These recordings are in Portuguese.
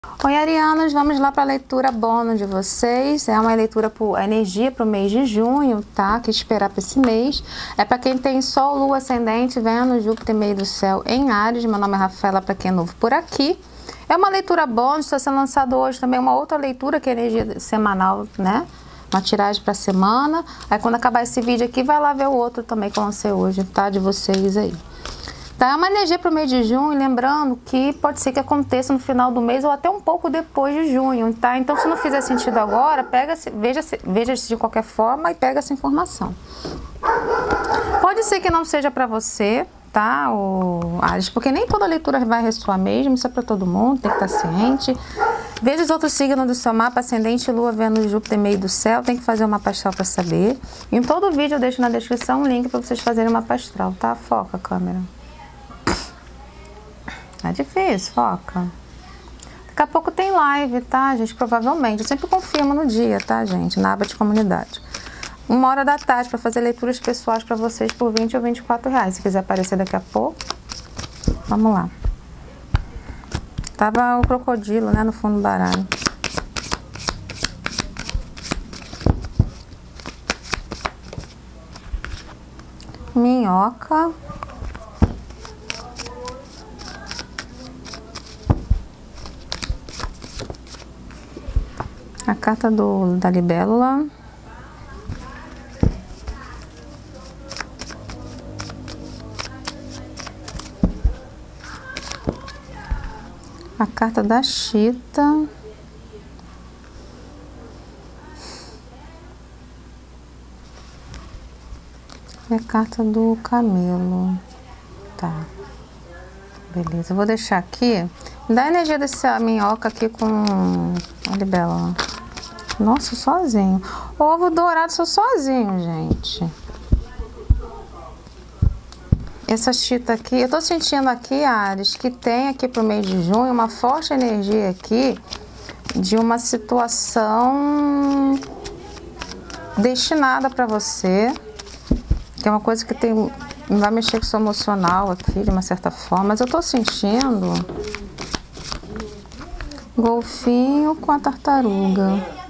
Oi, arianos, vamos lá para a leitura bônus de vocês. É uma leitura por energia para o mês de junho, tá? Que esperar para esse mês. É para quem tem Sol, Lua, Ascendente, Vênus, Júpiter, meio do céu em Áries. Meu nome é Rafaela, para quem é novo por aqui. É uma leitura bônus, está sendo lançado hoje também uma outra leitura, que é energia semanal, né? Uma tiragem para semana. Aí quando acabar esse vídeo aqui, vai lá ver o outro também que eu lancei hoje, tá? De vocês aí. Tá, é uma energia para o mês de junho, lembrando que pode ser que aconteça no final do mês ou até um pouco depois de junho, tá? Então, se não fizer sentido agora, veja de qualquer forma e pega essa informação. Pode ser que não seja para você, tá, Áries? Porque nem toda leitura vai ressoar mesmo, isso é para todo mundo, tem que estar ciente. Veja os outros signos do seu mapa, Ascendente, Lua, Vênus, Júpiter, meio do céu, tem que fazer uma mapa astral para saber. Em todo vídeo eu deixo na descrição um link para vocês fazerem uma mapa astral, tá? Foca a câmera. É difícil, foca. Daqui a pouco tem live, tá, gente? Provavelmente. Eu sempre confirmo no dia, tá, gente? Na aba de comunidade. 1h da tarde para fazer leituras pessoais para vocês por 20 ou 24 reais. Se quiser aparecer daqui a pouco, vamos lá. Tava o crocodilo, né, no fundo do baralho. Minhoca. A carta da libélula. A carta da chita. E a carta do camelo. Tá. Beleza, eu vou deixar aqui. Dá a energia dessa minhoca aqui com a libélula. Nossa, sozinho. Ovo dourado, sou sozinho, gente. Essa chita aqui, eu tô sentindo aqui, Áries, que tem aqui pro mês de junho uma forte energia aqui de uma situação destinada para você, que é uma coisa que tem, vai mexer com o seu emocional aqui, de uma certa forma, mas eu tô sentindo golfinho com a tartaruga.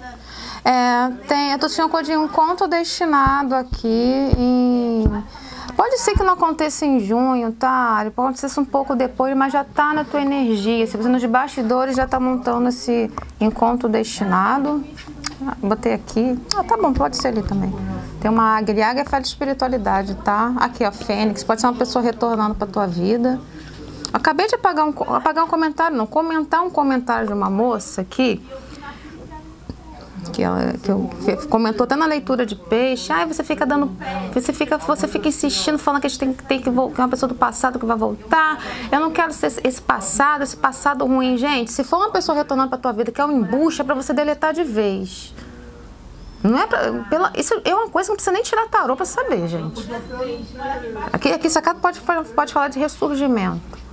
Eu tô sentindo uma coisa de um conto destinado aqui em... Pode ser que não aconteça em junho, tá? Pode acontecer um pouco depois, mas já tá na tua energia. Se você nos bastidores já tá montando esse encontro destinado. Botei aqui. Tá bom, pode ser ali também. Tem uma águia. Águia fala de espiritualidade, tá? Aqui, ó, Fênix. Pode ser uma pessoa retornando pra tua vida. Acabei de apagar um comentário, não. Comentar um comentário de uma moça aqui. Que comentou até na leitura de peixe. Você fica insistindo, falando que a gente tem que voltar, que é uma pessoa do passado que vai voltar. Eu não quero ser esse passado ruim, gente. Se for uma pessoa retornando para tua vida que é um embuste, é para você deletar de vez. Não é isso é uma coisa que não precisa nem tirar tarô para saber, gente. Aqui sacado pode falar de ressurgimento.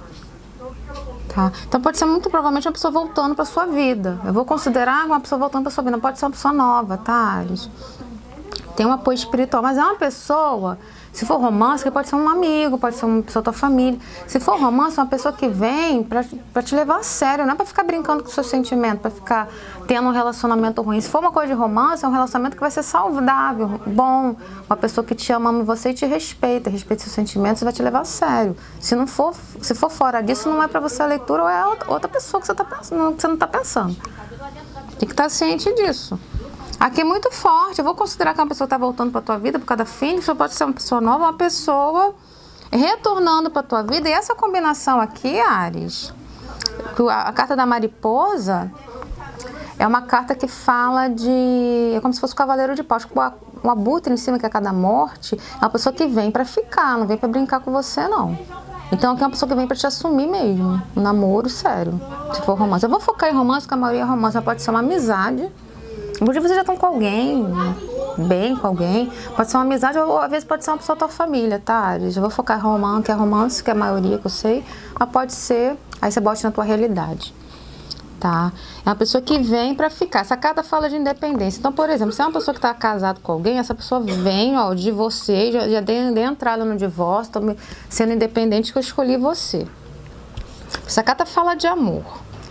Tá? Então pode ser muito provavelmente uma pessoa voltando para sua vida. Eu vou considerar uma pessoa voltando para sua vida. Não pode ser uma pessoa nova, tá, Áries? Tem um apoio espiritual, mas é uma pessoa. Se for romance, que pode ser um amigo, pode ser uma pessoa da tua família. Se for romance, é uma pessoa que vem para te levar a sério, não é para ficar brincando com o seu sentimento, para ficar tendo um relacionamento ruim. Se for uma coisa de romance, é um relacionamento que vai ser saudável, bom, uma pessoa que te ama você e te respeita seus sentimentos e vai te levar a sério. Se for fora disso, não é para você a leitura, ou é outra pessoa que você não está pensando. Tem que estar ciente disso. Aqui é muito forte. Eu vou considerar que uma pessoa está voltando para tua vida por causa da Fênix, ou pode ser uma pessoa nova, uma pessoa retornando para tua vida. E essa combinação aqui, Áries, a carta da mariposa é uma carta que fala de... É como se fosse o cavaleiro de paus, com um abutre em cima, que é a cada morte. É uma pessoa que vem para ficar, não vem para brincar com você, não. Então aqui é uma pessoa que vem para te assumir mesmo. Um namoro sério, se for romance. Eu vou focar em romance, porque a maioria é romance, mas pode ser uma amizade. Porque vocês já estão com alguém, bem com alguém. Pode ser uma amizade ou às vezes pode ser uma pessoa da tua família, tá, Áries? Eu vou focar em romance, que é a maioria que eu sei. Mas pode ser, aí você bote na tua realidade, tá? É uma pessoa que vem pra ficar. Essa carta fala de independência. Então, por exemplo, se é uma pessoa que tá casada com alguém, essa pessoa vem, ó, de você, já dei entrada no divórcio, tô sendo independente que eu escolhi você. Essa carta fala de amor.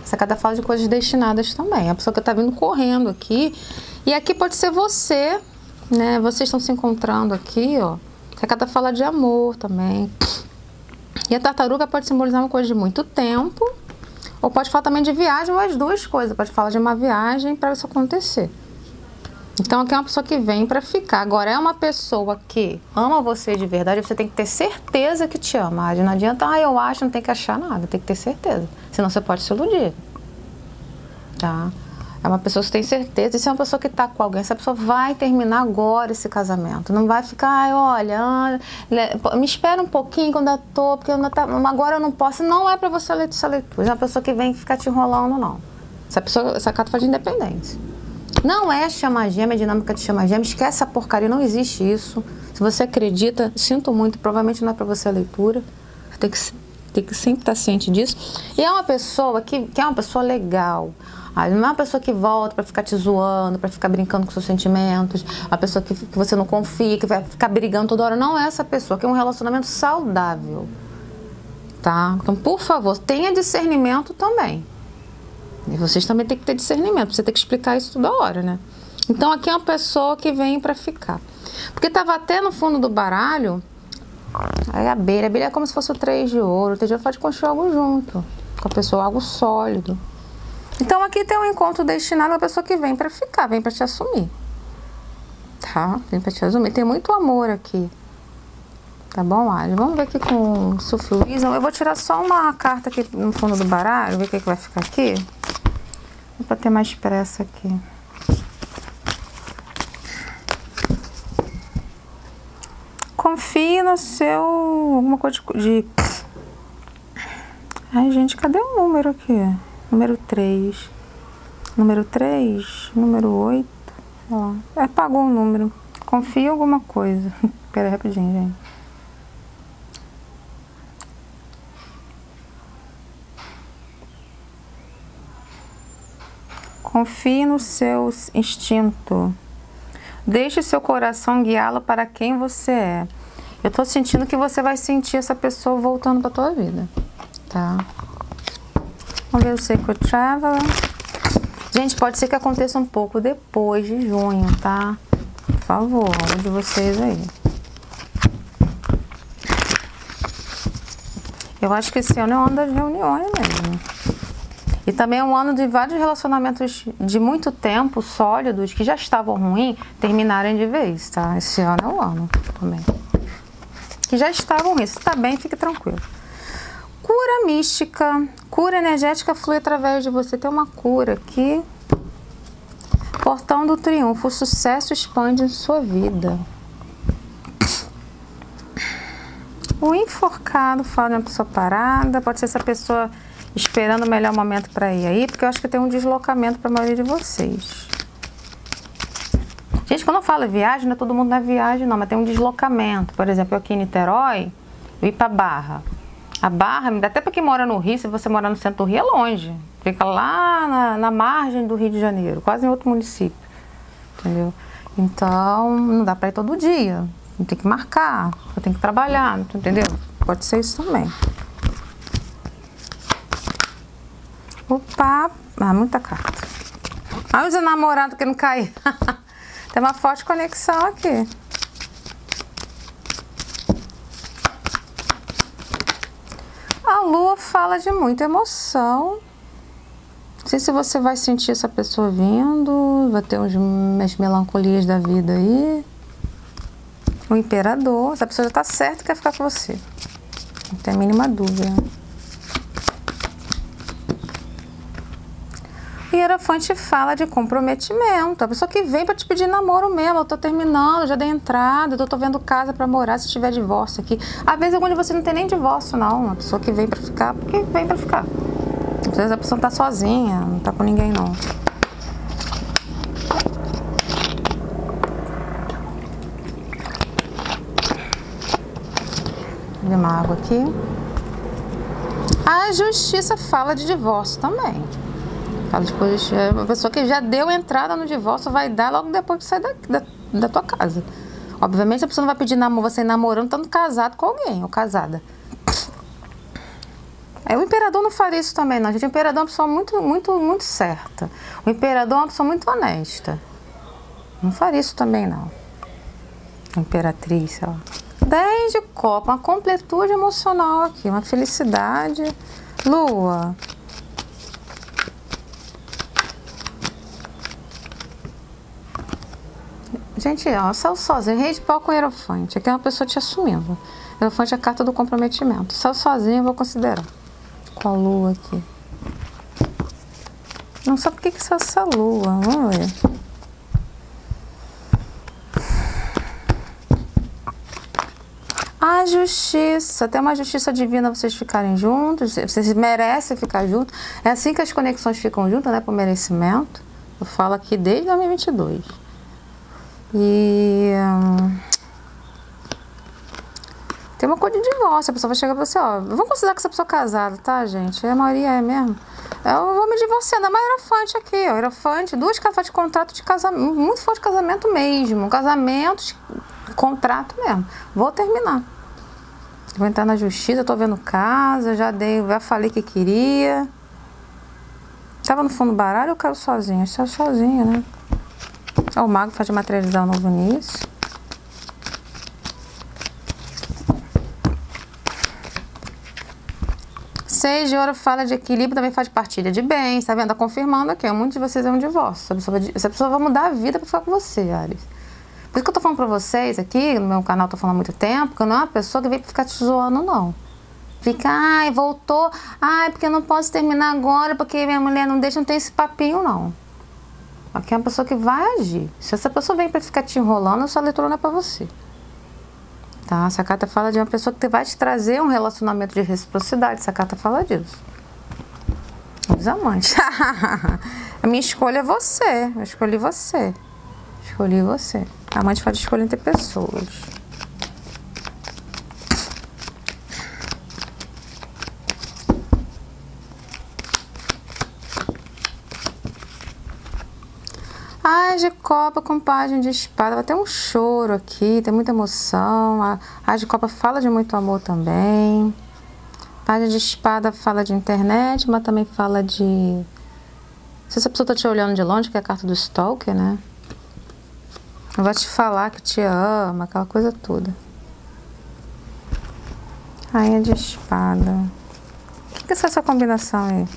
Essa carta fala de coisas destinadas também. A pessoa que tá vindo correndo aqui. E aqui pode ser você, né? Vocês estão se encontrando aqui, ó. Essa carta fala de amor também. E a tartaruga pode simbolizar uma coisa de muito tempo. Ou pode falar também de viagem, ou as duas coisas. Pode falar de uma viagem para isso acontecer. Então aqui é uma pessoa que vem para ficar. Agora é uma pessoa que ama você de verdade, você tem que ter certeza que te ama. Não adianta, eu acho, não tem que achar nada, tem que ter certeza. Senão você pode se iludir. Tá? É uma pessoa que tem certeza. E se é uma pessoa que tá com alguém, essa pessoa vai terminar agora esse casamento. Não vai ficar, olha, me espera um pouquinho quando eu tô, porque agora eu não posso. Não é para você ler essa leitura. É uma pessoa que vem ficar te enrolando, não. Essa carta fala de independência. Não é chama gêmea, dinâmica de chama gêmea, esquece essa porcaria, não existe isso. Se você acredita, sinto muito, provavelmente não é para você a leitura. Tem que sempre estar ciente disso. E é uma pessoa que é uma pessoa legal. Não é uma pessoa que volta para ficar te zoando, para ficar brincando com seus sentimentos, uma pessoa que você não confia, que vai ficar brigando toda hora. Não é essa pessoa, que é um relacionamento saudável. Tá? Então, por favor, tenha discernimento também. E vocês também têm que ter discernimento, você tem que explicar isso toda hora, né? Então aqui é uma pessoa que vem pra ficar. Porque tava até no fundo do baralho, aí a abelha é como se fosse o 3 de ouro, o 3 de ouro pode construir algo junto com a pessoa, algo sólido. Então aqui tem um encontro destinado a uma pessoa que vem pra ficar, vem pra te assumir. Tá? Vem pra te assumir, tem muito amor aqui. Tá bom, Ali? Vamos ver aqui com o Sufluísmo. Eu vou tirar só uma carta aqui no fundo do baralho, ver o que vai ficar aqui. Para ter mais pressa aqui. Confie no seu... alguma coisa de... Ai, gente, cadê o número aqui? Número 3. Número 3? Número 8? Ó, apagou o número. Confie em alguma coisa. Espera aí rapidinho, gente. Confie no seu instinto. Deixe seu coração guiá-lo para quem você é. Eu tô sentindo que você vai sentir essa pessoa voltando para tua vida, tá? Vamos ver o Sacred Traveler. Gente, pode ser que aconteça um pouco depois de junho, tá? Por favor, olha de vocês aí. Eu acho que esse ano é o ano das reuniões mesmo. E também é um ano de vários relacionamentos de muito tempo, sólidos, que já estavam ruins, terminarem de vez, tá? Esse ano é o ano também. Que já estavam ruins. Se tá bem, fique tranquilo. Cura mística, cura energética flui através de você. Tem uma cura aqui. Portão do triunfo, o sucesso expande em sua vida. O enforcado fala de uma pessoa parada, pode ser essa pessoa esperando o melhor momento para ir aí, porque eu acho que tem um deslocamento para a maioria de vocês. Gente, quando eu falo viagem, não é todo mundo na viagem não, mas tem um deslocamento. Por exemplo, eu aqui em Niterói, eu ir para Barra. A Barra, até para quem mora no Rio, se você morar no centro do Rio, é longe. Fica lá na margem do Rio de Janeiro, quase em outro município. Entendeu? Então, não dá para ir todo dia. Tem que marcar, eu tenho que trabalhar, entendeu? Pode ser isso também. Opa, muita carta. Olha os namorados que não caíram. Tem uma forte conexão aqui. A lua fala de muita emoção. Não sei se você vai sentir essa pessoa vindo, vai ter umas melancolias da vida aí. O imperador, essa pessoa já tá certa que quer ficar com você. Não tem a mínima dúvida. O Hierofante fala de comprometimento. A pessoa que vem para te pedir namoro mesmo. Eu tô terminando, já dei entrada, eu tô vendo casa para morar se tiver divórcio aqui. Às vezes algum de vocês não tem nem divórcio, não. Uma pessoa que vem para ficar, porque vem para ficar. Às vezes a pessoa tá sozinha, não tá com ninguém, não. Vou uma água aqui. A justiça fala de divórcio também. Fala depois, uma pessoa que já deu entrada no divórcio vai dar logo depois que sai da tua casa. Obviamente a pessoa não vai pedir namoro, você namorando estando casado com alguém ou casada. O imperador não faria isso também, não, gente. O imperador é uma pessoa muito certa. O imperador é uma pessoa muito honesta. Não faria isso também, não. A imperatriz, ó. 10 de copa, uma completude emocional aqui, uma felicidade. Lua. Gente, ó, saiu sozinho. Rei de pau com hierofante. Aqui é uma pessoa te assumindo. Hierofante é a carta do comprometimento. Saiu sozinho, eu vou considerar. Com a lua aqui. Não sabe por que saiu essa lua. Vamos ver. A justiça. Tem uma justiça divina vocês ficarem juntos. Vocês merecem ficar juntos. É assim que as conexões ficam juntas, né? Por merecimento. Eu falo aqui desde 2022. E tem uma coisa de divórcio. A pessoa vai chegar pra você, ó. Vamos considerar que essa pessoa é casada, tá, gente? A maioria é mesmo. Eu vou me divorciar. Dá uma hierofante aqui, ó. Hierofante, 2 cartas de contrato de casamento. Muito forte de casamento mesmo. Casamento, contrato mesmo. Vou terminar. Vou entrar na justiça, tô vendo casa, já falei que queria. Tava no fundo do baralho ou caiu sozinha? Acho que saiu sozinha, né? Ó, o mago faz de materializar o novo início. Seis de ouro fala de equilíbrio, também faz de partilha de bens, tá vendo? Tá confirmando aqui, muitos de vocês é um divórcio. Essa pessoa vai mudar a vida pra ficar com você, Ares. Por isso que eu tô falando pra vocês aqui, no meu canal tô falando há muito tempo, que não é uma pessoa que veio pra ficar te zoando, não. Fica, ai, voltou, ai, porque eu não posso terminar agora, porque minha mulher não deixa, não tem esse papinho, não. Aqui é uma pessoa que vai agir. Se essa pessoa vem pra ficar te enrolando, essa leitura não é pra você. Tá? Essa carta fala de uma pessoa que vai te trazer um relacionamento de reciprocidade. Essa carta fala disso. Os amantes. A minha escolha é você. Eu escolhi você. Escolhi você. A amante faz escolha entre pessoas. As de copa com página de espada. Vai ter um choro aqui, tem muita emoção. A de copa fala de muito amor também. Página de espada fala de internet, mas também fala de... Se essa pessoa tá te olhando de longe, que é a carta do Stalker, né? Vai te falar que te ama, aquela coisa toda. Rainha de espada. O que é essa combinação aí?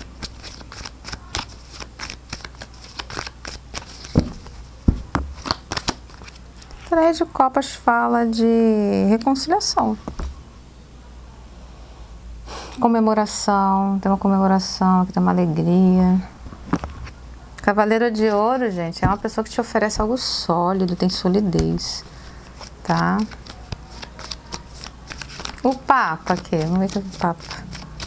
Três de copas fala de reconciliação. Comemoração, tem uma comemoração, aqui tem uma alegria. Cavaleiro de ouro, gente, é uma pessoa que te oferece algo sólido, tem solidez, tá? O Papa aqui, vamos ver o que é o Papa.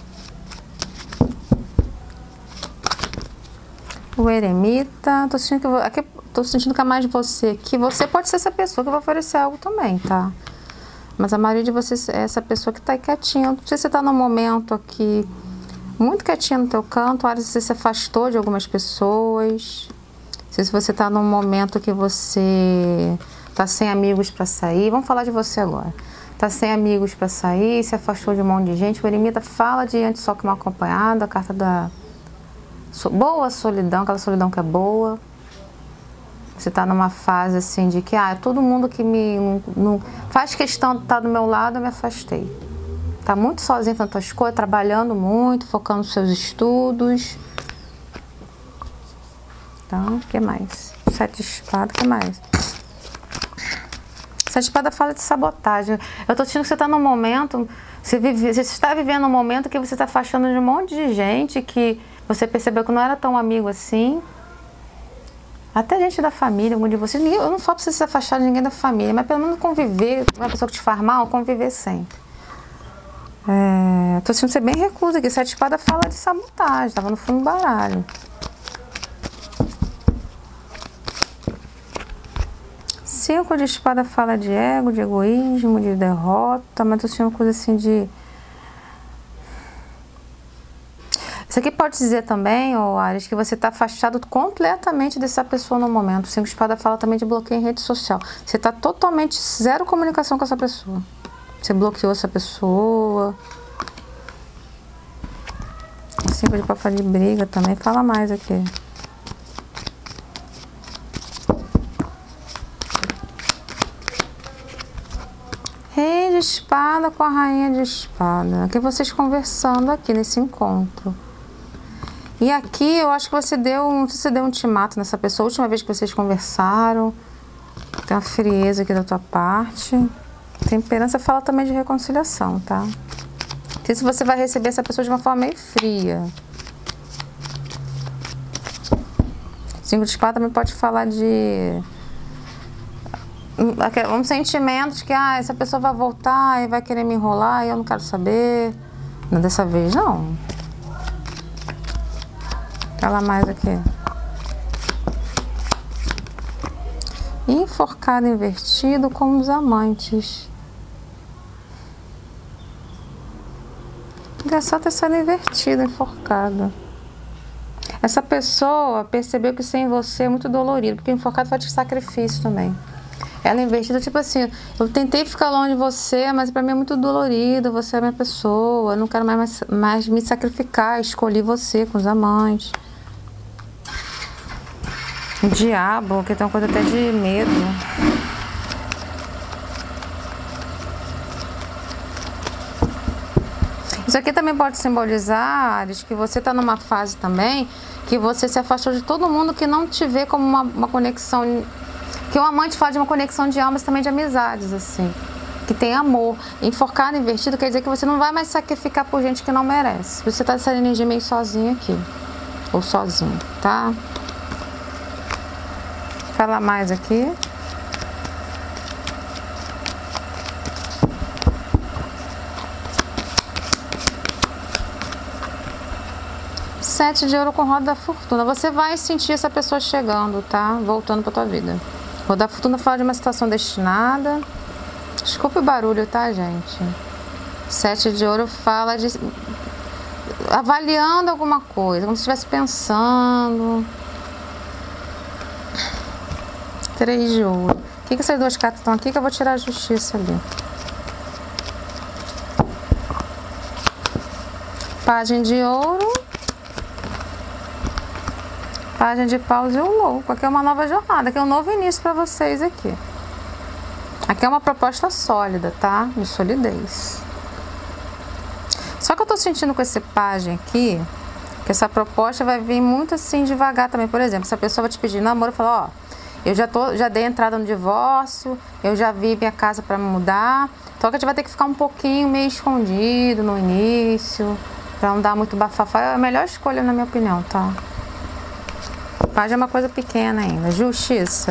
O Eremita, tô sentindo que aqui tô sentindo que é mais você, que você pode ser essa pessoa que vai oferecer algo também, tá? Mas a maioria de vocês é essa pessoa que tá aí quietinha. Não sei se você tá num momento aqui muito quietinha no teu canto, ou se você se afastou de algumas pessoas. Não sei se você tá num momento que você tá sem amigos para sair. Vamos falar de você agora. Tá sem amigos para sair, se afastou de um monte de gente. O Eremita fala de antes só que mal acompanhado, a carta da boa solidão, aquela solidão que é boa. Você tá numa fase assim de que todo mundo que não faz questão de estar do meu lado, eu me afastei. Tá muito sozinho com as tuas coisas, trabalhando muito, focando nos seus estudos. Então, o que mais? 7 de espada, o que mais? 7 de espada fala de sabotagem. Eu tô sentindo que você tá num momento, você está vivendo um momento que você tá afastando de um monte de gente que você percebeu que não era tão amigo assim. Até gente da família, algum de vocês. Eu não falo pra você se afastar de ninguém da família, mas pelo menos conviver com uma pessoa que te faz mal, conviver sempre. Tô sentindo ser bem reclusa aqui. 7 de espada fala de sabotagem, tava no fundo do baralho. 5 de espada fala de ego, de egoísmo, de derrota, mas tô sentindo uma coisa assim de... Isso aqui pode dizer também, Ares, que você está afastado completamente dessa pessoa no momento. O 5 de espada fala também de bloqueio em rede social. Você está totalmente zero comunicação com essa pessoa. Você bloqueou essa pessoa. 5 de copa de briga também. Fala mais aqui. Rei de espada com a rainha de espada. Aqui vocês conversando aqui nesse encontro. E aqui eu acho que você deu, não sei se você deu um ultimato nessa pessoa. A última vez que vocês conversaram. Tem uma frieza aqui da tua parte. Temperança fala também de reconciliação, tá? Não sei se você vai receber essa pessoa de uma forma meio fria. 5 de espada também pode falar de um sentimento de que essa pessoa vai voltar e vai querer me enrolar e eu não quero saber. Não, dessa vez não. Fala mais aqui. Enforcado invertido com os amantes. Engraçado ter sido invertido, enforcado. Essa pessoa percebeu que sem você é muito dolorido, porque enforcado faz de sacrifício também. Ela invertida, tipo assim, eu tentei ficar longe de você, mas pra mim é muito dolorido, você é minha pessoa, eu não quero mais me sacrificar, escolhi você com os amantes. O diabo, que tem uma coisa até de medo. Isso aqui também pode simbolizar, Ares, que você está numa fase também que você se afastou de todo mundo que não te vê como uma conexão. Que o amante fala de uma conexão de almas também de amizades, assim. Que tem amor. Enforcado, invertido, quer dizer que você não vai mais sacrificar por gente que não merece. Você está nessa energia meio sozinho aqui. Ou sozinho, tá? Fala mais aqui. Sete de ouro com roda da fortuna. Você vai sentir essa pessoa chegando, tá? Voltando pra tua vida. Roda da fortuna fala de uma situação destinada. Desculpe o barulho, tá, gente? 7 de ouro fala de avaliando alguma coisa, como se estivesse pensando. 3 de ouro. O que essas duas cartas estão aqui que eu vou tirar a justiça ali? Pagem de ouro. Pagem de paus e o louco. Aqui é uma nova jornada, aqui é um novo início para vocês aqui. Aqui é uma proposta sólida, tá? De solidez. Só que eu tô sentindo com esse pajem aqui, que essa proposta vai vir muito assim devagar também. Por exemplo, se a pessoa vai te pedir namoro e falar, ó, eu já dei entrada no divórcio, eu já vi minha casa para mudar, só que a gente vai ter que ficar um pouquinho meio escondido no início, para não dar muito bafafá. É a melhor escolha, na minha opinião, tá? Pajem é uma coisa pequena ainda. Justiça.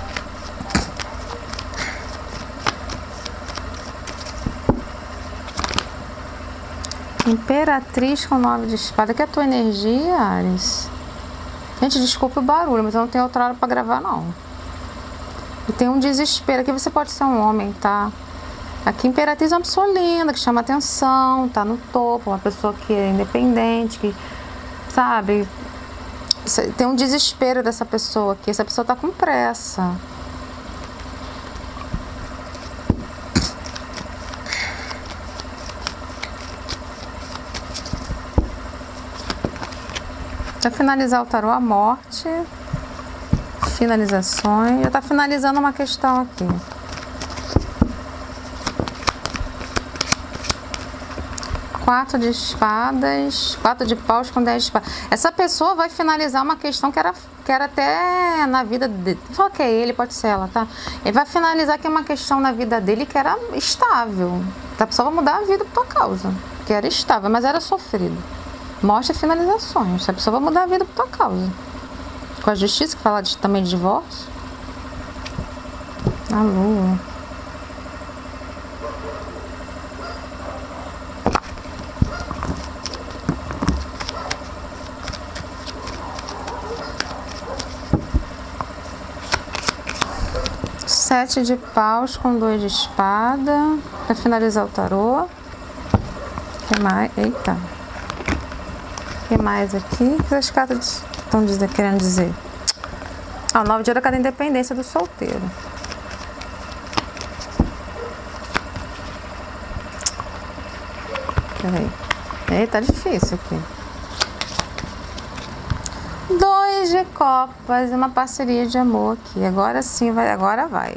Imperatriz com 9 de espada. Que é a tua energia, Ares? Gente, desculpa o barulho, mas eu não tenho outra hora pra gravar, não. E tem um desespero. Aqui você pode ser um homem, tá? Aqui, Imperatriz é uma pessoa linda, que chama atenção, tá no topo. Uma pessoa que é independente, que, sabe... Tem um desespero dessa pessoa aqui. Essa pessoa tá com pressa. Para finalizar o tarô, a morte. Finalizações. Já tá finalizando uma questão aqui. Quatro de espadas, 4 de paus com 10 de espadas. Essa pessoa vai finalizar uma questão que era até na vida dele. Fala que é ele, pode ser ela, tá? Ele vai finalizar que é uma questão na vida dele que era estável. A pessoa vai mudar a vida por tua causa. Que era estável, mas era sofrido. Mostra finalizações. A pessoa vai mudar a vida por tua causa. Com a justiça, que fala também de divórcio. A lua. Sete de paus com 2 de espada. Para finalizar o tarô. Que mais? Eita. Que mais aqui? O que as cartas estão querendo dizer? 9 de ouro é cada independência do solteiro. Peraí. Tá difícil aqui. 2 de copas e uma parceria de amor aqui. Agora sim, agora vai.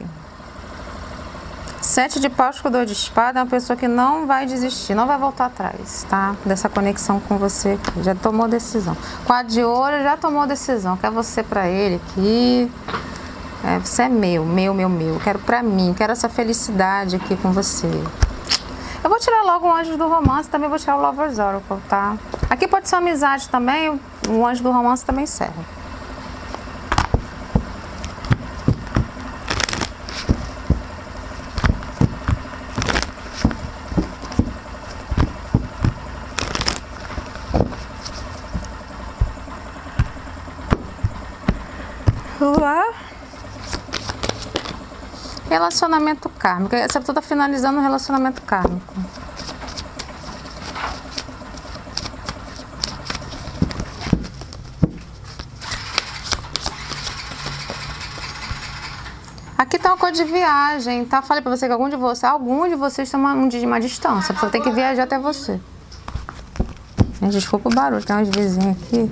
7 de paus com 2 de espada é uma pessoa que não vai desistir, não vai voltar atrás, tá? Dessa conexão com você aqui. Já tomou decisão. 4 de ouro, já tomou decisão. Quer você pra ele aqui. Você é meu. Quero pra mim, quero essa felicidade aqui com você. Eu vou tirar logo o anjo do romance, também vou tirar o Lover's Oracle, tá? Aqui pode ser amizade também, o anjo do romance também serve. Vamos lá. Relacionamento kármico. Essa pessoa tá finalizando um relacionamento kármico. Aqui tá uma coisa de viagem, tá? Falei pra você que algum de vocês tem uma distância. A pessoa tem que viajar até você. Gente, desculpa o barulho, tem uns vizinhos aqui.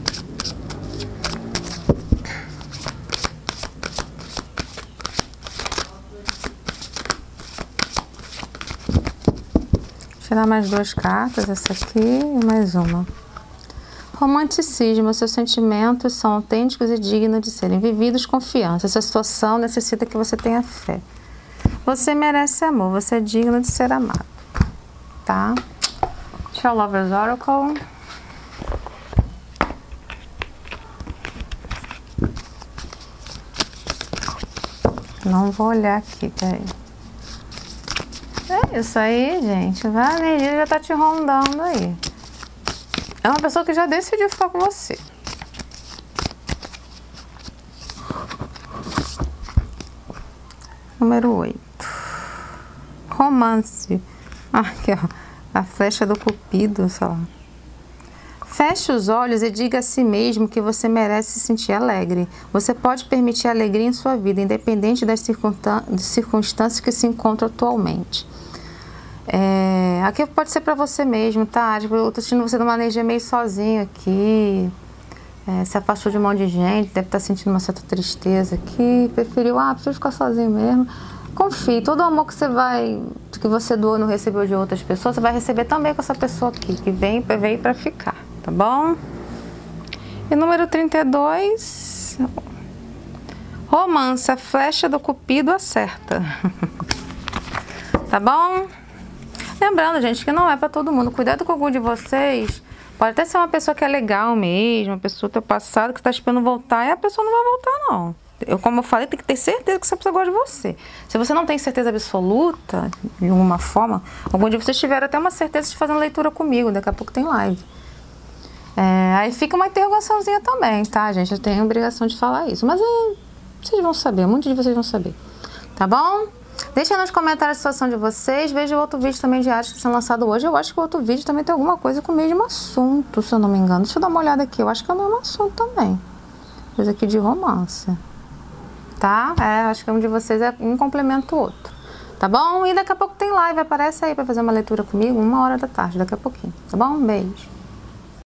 Tirar mais 2 cartas, essa aqui e mais uma. Romanticismo, seus sentimentos são autênticos e dignos de serem vividos com confiança. Essa situação necessita que você tenha fé. Você merece amor, você é digno de ser amado, tá? Deixa eu Lover's Oracle. Não vou olhar aqui, peraí. É isso aí, gente. A energia já tá te rondando aí. É uma pessoa que já decidiu ficar com você. Número 8. Romance. Aqui, ó. A flecha do cupido, sei lá. Feche os olhos e diga a si mesmo que você merece se sentir alegre. Você pode permitir alegria em sua vida, independente das circunstâncias que se encontram atualmente. Aqui pode ser pra você mesmo, tá? Tipo, eu tô sentindo você numa energia meio sozinho aqui. Se afastou de um monte de gente, deve estar sentindo uma certa tristeza aqui. Preferiu, preciso ficar sozinho mesmo. Confie, todo o amor que você doou e não recebeu de outras pessoas, você vai receber também com essa pessoa aqui, que veio pra ficar, tá bom? E número 32, romance, a flecha do cupido acerta. Tá bom? Lembrando, gente, que não é pra todo mundo. Cuidado com algum de vocês. Pode até ser uma pessoa que é legal mesmo, uma pessoa do teu passado que você tá esperando voltar e a pessoa não vai voltar, não. Como eu falei, tem que ter certeza que essa pessoa gosta de você. Se você não tem certeza absoluta, de alguma forma, algum dia vocês tiveram até uma certeza de fazer uma leitura comigo, daqui a pouco tem live. Aí fica uma interrogaçãozinha também, tá, gente? Eu tenho a obrigação de falar isso. Mas vocês vão saber, muitos de vocês vão saber. Tá bom? Deixa nos comentários a situação de vocês. Veja o outro vídeo também de arte que está sendo lançado hoje. Eu acho que o outro vídeo também tem alguma coisa com o mesmo assunto, se eu não me engano. Deixa eu dar uma olhada aqui. Eu acho que é o mesmo assunto também. Coisa aqui de romance. Tá? Acho que um de vocês um complementa o outro. Tá bom? E daqui a pouco tem live. Aparece aí para fazer uma leitura comigo, 1h da tarde, daqui a pouquinho. Tá bom? Um beijo.